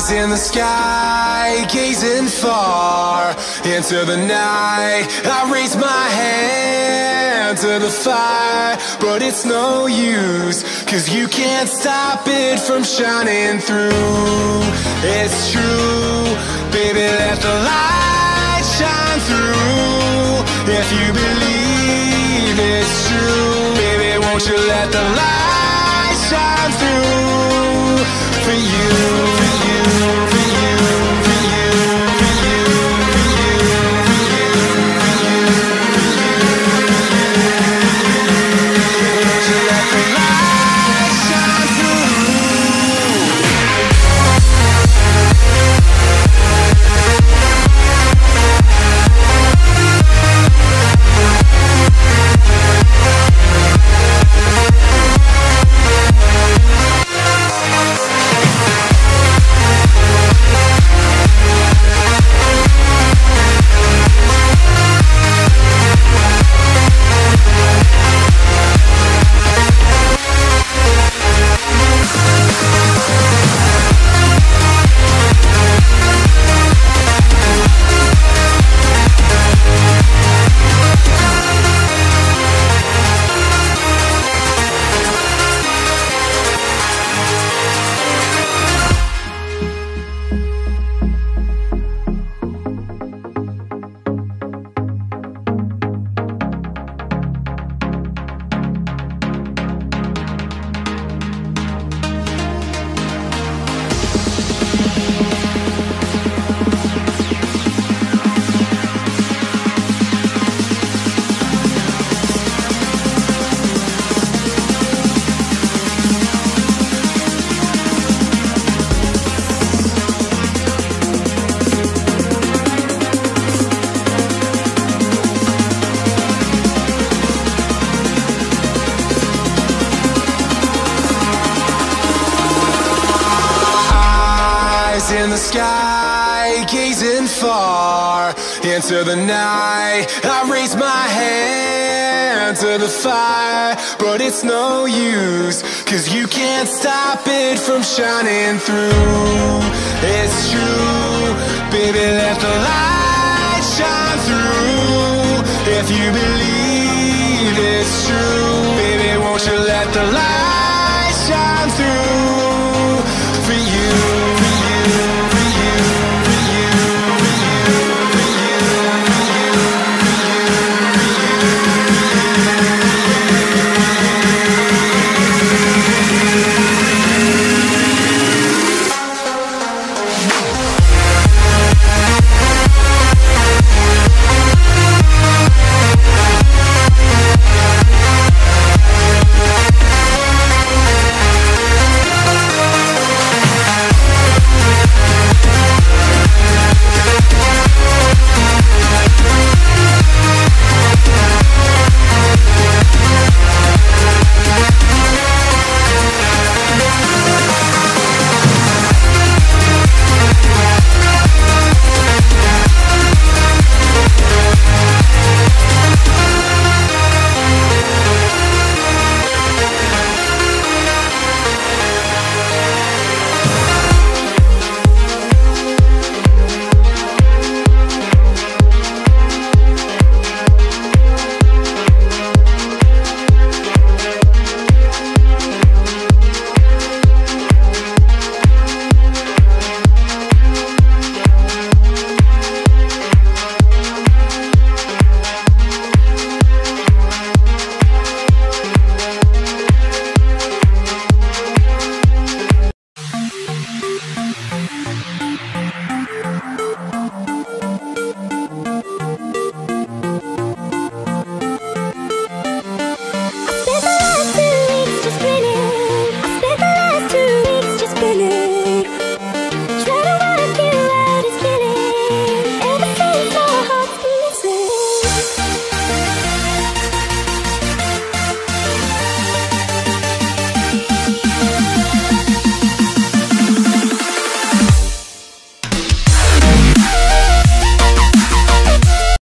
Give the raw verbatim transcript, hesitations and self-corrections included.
in the sky, gazing far into the night. I raise my hand to the fire, but it's no use, 'cause you can't stop it from shining through. It's true, baby, let the light shine through. If you believe it's true, baby, won't you let the light shine through for you, for you, for you, for you, for you, for you, for you, for you, won't you let the light shine through? In the sky, gazing far into the night. I raise my hand to the fire, but it's no use, 'cause you can't stop it from shining through. It's true, baby, let the light shine through. If you believe it's true, baby, won't you let the light